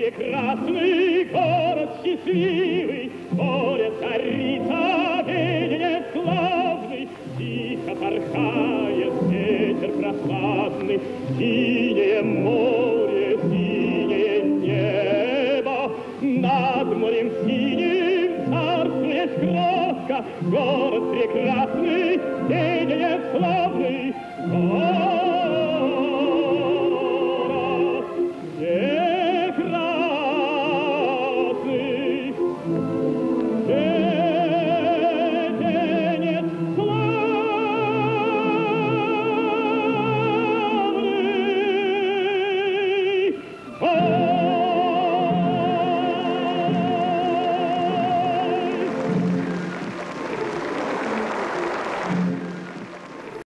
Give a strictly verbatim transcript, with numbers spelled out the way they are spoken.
прекрасный город счастливый, море царица, видение славный, тихо порхает ветер прохладный, синее море, синее небо, над морем синим царствует крошка, город прекрасный.